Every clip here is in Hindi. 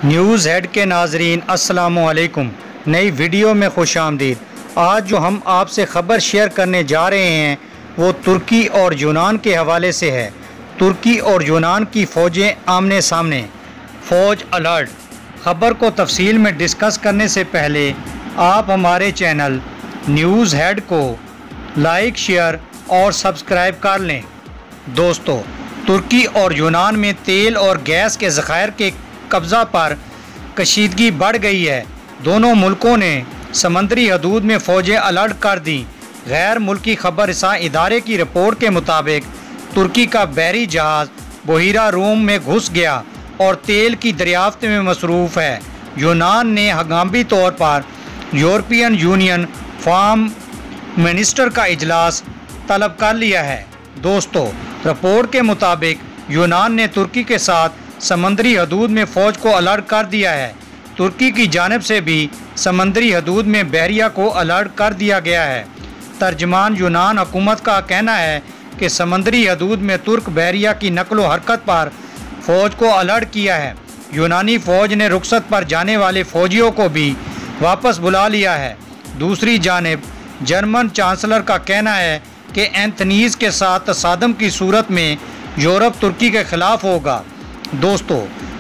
न्यूज़ हेड के नाजरीन अस्सलामु अलैकुम। नई वीडियो में खुश आमदीद। आज जो हम आपसे ख़बर शेयर करने जा रहे हैं वो तुर्की और यूनान के हवाले से है। तुर्की और यूनान की फ़ौजें आमने सामने, फ़ौज अलर्ट। ख़बर को तफसील में डिस्कस करने से पहले आप हमारे चैनल न्यूज़ हेड को लाइक, शेयर और सब्सक्राइब कर लें। दोस्तों, तुर्की और यूनान में तेल और गैस के ज़खायर के कब्ज़ा पर कशीदगी बढ़ गई है। दोनों मुल्कों ने समंदरी हदूद में फ़ौजें अलर्ट कर दी। गैर मुल्की खबर रसा इदारे की रिपोर्ट के मुताबिक तुर्की का बहरी जहाज़ बहीरा रूम में घुस गया और तेल की दरियाफ्त में मसरूफ़ है। यूनान ने हंगामी तौर पर यूरोपियन यूनियन फार्म मिनिस्टर का इजलास तलब कर लिया है। दोस्तों, रिपोर्ट के मुताबिक यूनान ने तुर्की के साथ समंदरी हदूद में फ़ौज को अलर्ट कर दिया है। तुर्की की जानिब से भी समंदरी हदूद में बहरिया को अलर्ट कर दिया गया है। तर्जमान यूनान हुकूमत का कहना है कि समंदरी हदूद में तुर्क बहरिया की नकलो हरकत पर फ़ौज को अलर्ट किया है। यूनानी फ़ौज ने रुखसत पर जाने वाले फ़ौजियों को भी वापस बुला लिया है। दूसरी जानिब जर्मन चांसलर का कहना है कि एंथनीज़ के साथ तसादम की सूरत में यूरोप तुर्की के ख़िलाफ़ होगा। दोस्तों,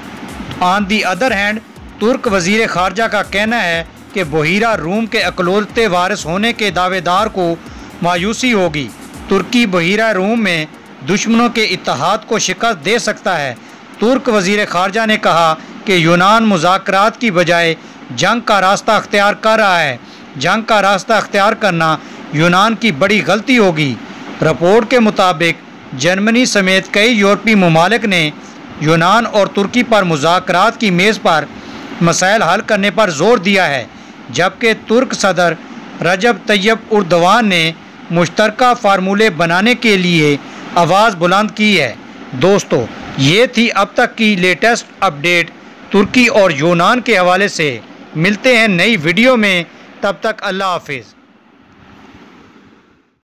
ऑन दी अदर हैंड तुर्क वज़ीर ख़ारजा का कहना है कि बहीरा रूम के अकलौते वारिस होने के दावेदार को मायूसी होगी। तुर्की बहीरा रूम में दुश्मनों के इत्तेहाद को शिकस्त दे सकता है। तुर्क वज़ीर ख़ारजा ने कहा कि यूनान मुज़ाकरात की बजाय जंग का रास्ता अख्तियार कर रहा है। जंग का रास्ता अख्तियार करना यूनान की बड़ी गलती होगी। रिपोर्ट के मुताबिक जर्मनी समेत कई यूरोपीय ममालिक ने यूनान और तुर्की पर मुज़ाकरात की मेज़ पर मसाइल हल करने पर ज़ोर दिया है, जबकि तुर्क सदर रजब तैयब उर्दवान ने मुश्तरका फार्मूले बनाने के लिए आवाज़ बुलंद की है। दोस्तों, ये थी अब तक की लेटेस्ट अपडेट तुर्की और यूनान के हवाले से। मिलते हैं नई वीडियो में, तब तक अल्लाह हाफिज़।